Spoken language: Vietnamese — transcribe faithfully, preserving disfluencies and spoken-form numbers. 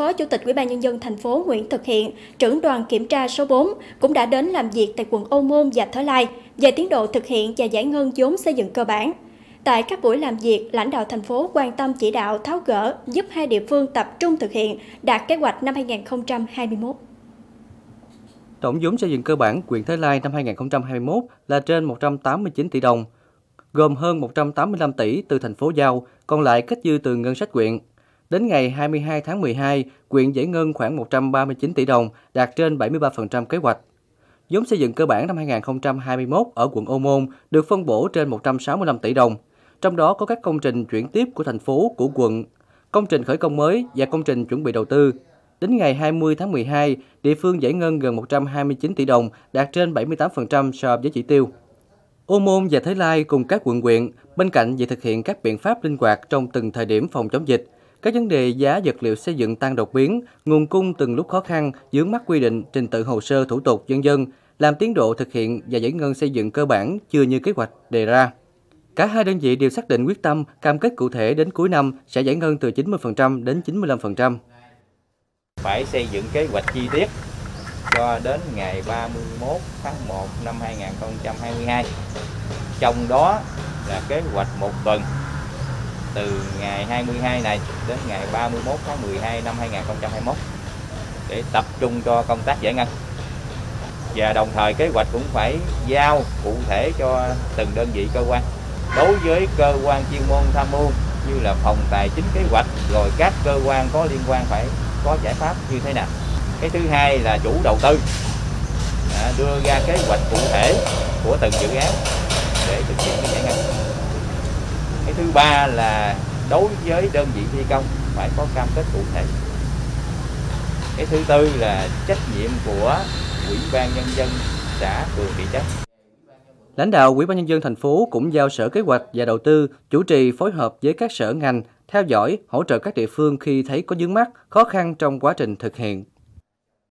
Phó Chủ tịch Ủy ban Nhân dân thành phố Nguyễn Thực Hiện, trưởng đoàn kiểm tra số bốn, cũng đã đến làm việc tại quận Ô Môn và Thới Lai về tiến độ thực hiện và giải ngân vốn xây dựng cơ bản. Tại các buổi làm việc, lãnh đạo thành phố quan tâm chỉ đạo tháo gỡ giúp hai địa phương tập trung thực hiện đạt kế hoạch năm hai nghìn không trăm hai mươi mốt. Tổng vốn xây dựng cơ bản huyện Thới Lai năm hai nghìn không trăm hai mươi mốt là trên một trăm tám mươi chín tỷ đồng, gồm hơn một trăm tám mươi lăm tỷ từ thành phố giao, còn lại kết dư từ ngân sách huyện. Đến ngày hai mươi hai tháng mười hai, huyện giải ngân khoảng một trăm ba mươi chín tỷ đồng, đạt trên bảy mươi ba phần trăm kế hoạch. Vốn xây dựng cơ bản năm hai nghìn không trăm hai mươi mốt ở quận Ô Môn được phân bổ trên một trăm sáu mươi lăm tỷ đồng, trong đó có các công trình chuyển tiếp của thành phố, của quận, công trình khởi công mới và công trình chuẩn bị đầu tư. Đến ngày hai mươi tháng mười hai, địa phương giải ngân gần một trăm hai mươi chín tỷ đồng, đạt trên bảy mươi tám phần trăm so với chỉ tiêu. Ô Môn và Thới Lai cùng các quận huyện, bên cạnh việc thực hiện các biện pháp linh hoạt trong từng thời điểm phòng chống dịch, các vấn đề giá vật liệu xây dựng tăng đột biến, nguồn cung từng lúc khó khăn, vướng mắc quy định, trình tự hồ sơ thủ tục vân vân, làm tiến độ thực hiện và giải ngân xây dựng cơ bản chưa như kế hoạch đề ra. Cả hai đơn vị đều xác định quyết tâm, cam kết cụ thể đến cuối năm sẽ giải ngân từ chín mươi phần trăm đến chín mươi lăm phần trăm. Phải xây dựng kế hoạch chi tiết cho đến ngày ba mươi mốt tháng một năm hai nghìn không trăm hai mươi hai. Trong đó là kế hoạch một tuần từ ngày hai mươi hai này đến ngày ba mươi mốt tháng mười hai năm hai nghìn không trăm hai mươi mốt để tập trung cho công tác giải ngân. Và đồng thời kế hoạch cũng phải giao cụ thể cho từng đơn vị cơ quan. Đối với cơ quan chuyên môn tham mưu như là phòng tài chính kế hoạch, rồi các cơ quan có liên quan phải có giải pháp như thế nào. Cái thứ hai là chủ đầu tư đưa ra kế hoạch cụ thể của từng dự án để thực hiện cái giải ngân. Cái thứ ba là đối với đơn vị thi công phải có cam kết cụ thể. Cái thứ tư là trách nhiệm của Ủy ban Nhân dân xã, phường, thị trấn. Lãnh đạo Ủy ban Nhân dân thành phố cũng giao Sở Kế hoạch và Đầu tư chủ trì phối hợp với các sở ngành, theo dõi, hỗ trợ các địa phương khi thấy có vướng mắc, khó khăn trong quá trình thực hiện.